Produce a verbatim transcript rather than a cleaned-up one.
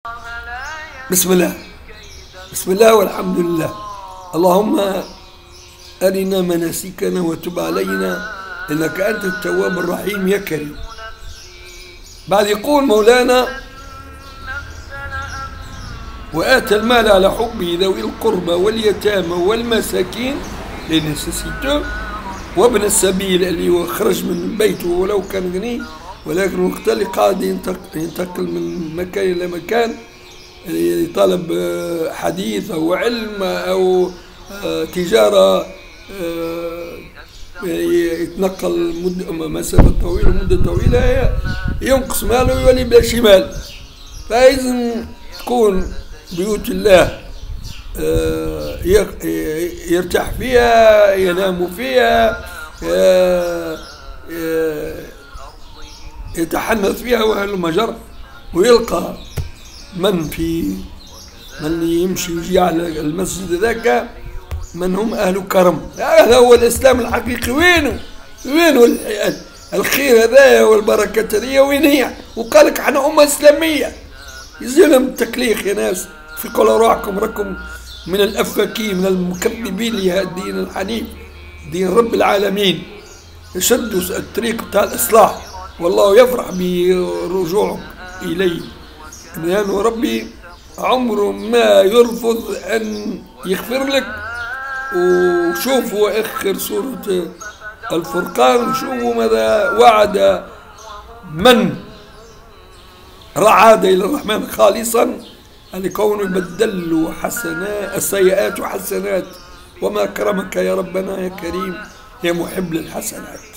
بسم الله بسم الله والحمد لله. اللهم أرنا مناسكنا وتب علينا إنك أنت التواب الرحيم يا كريم. بعد يقول مولانا: وآتى المال على حبه ذوي القربى واليتامى والمساكين les nécessiteux وابن السبيل اللي هو خرج من بيته ولو كان غني، ولكن وقت اللي قاعد ينتقل من مكان إلى مكان يطالب حديث أو علم أو تجارة، يتنقل مسافة طويلة مدة طويلة، ينقص ماله ويولي بلا شي مال. فإذا تكون بيوت الله يرتاح فيها، ينام فيها، يتحنث فيها وأهل المجر، ويلقى من في من يمشي يجي على المسجد ذاك من هم أهل كرم. هذا هو الإسلام الحقيقي. وينه وينه الخير هذايا والبركة هذيا وين هي؟ وقالك احنا أمة إسلامية. يزيلهم التكليخ يا ناس، فيقوا روحكم راكم من الأفاكين من المكذبين لهذا الدين الحنيف، دين رب العالمين. شدوا الطريق بتاع الإصلاح، والله يفرح برجوعك إليه، لأنه ربي عمره ما يرفض أن يغفر لك. وشوفوا آخر سورة الفرقان، وشوفوا ماذا وعد من رعاد إلى الرحمن خالصا لكونه يبدل حسنات السيئات حسنات. وما أكرمك يا ربنا يا كريم يا محب للحسنات.